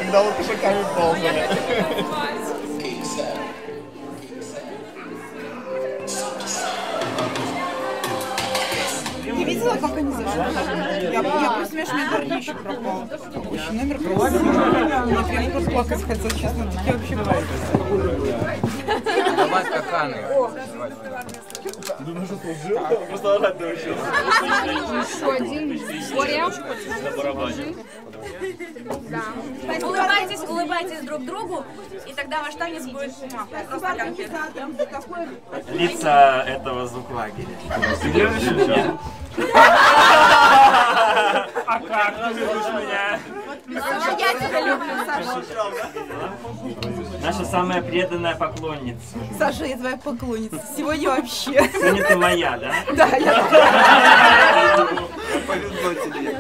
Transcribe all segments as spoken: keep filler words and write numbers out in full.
когда лопушаками ползали. Ты видела, как они зашли? Я, я просто, знаешь, мне горничек пропал. Еще номер красивый. Мне прям просто плакать хотел, честно. Я вообще плакать. Давай стаканы. Думаю, что служил? Просто орать научился. Еще один. Боря. Да. Улыбайтесь, улыбайтесь друг другу, и тогда ваш танец будет просто конфет. Лица этого звуклагеря. Ты любишь меня? А как ты любишь меня? Я тебя люблю, Саша. Наша самая преданная поклонница. Саша, я твоя поклонница. Сегодня вообще. Сегодня ты моя, да? Да, я. Повезло тебе.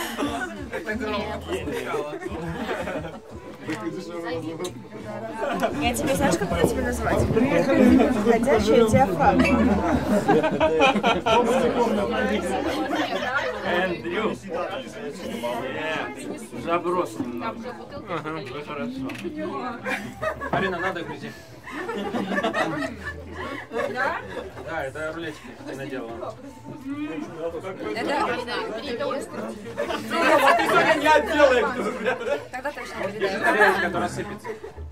Я тебе, знаешь, как я тебя назвать? Ходячая диафрагма. Эндрю. Уже оброс немного. Уже хорошо. Арина, надо грузи. Да? Да, это рулетики ты наделала. Это... Не отделаем. Тогда точно передай. Тарелка, которая сыпется.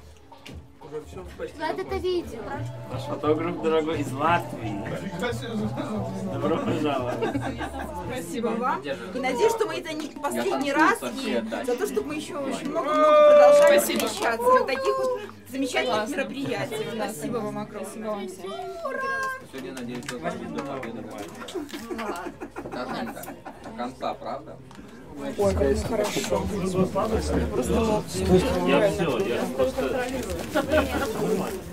Влад это видео. Наш фотограф дорогой из Латвии. Добро пожаловать. Спасибо вам. И надеюсь, что мы это не последний раз, и за то, чтобы мы еще очень много-много продолжали встречаться на таких вот замечательных мероприятиях. Спасибо вам огромное. Спасибо вам всем. Сегодня, надеюсь, что до победы будет. До конца, правда? Ой, как хорошо. Просто лоб. Я все, я просто...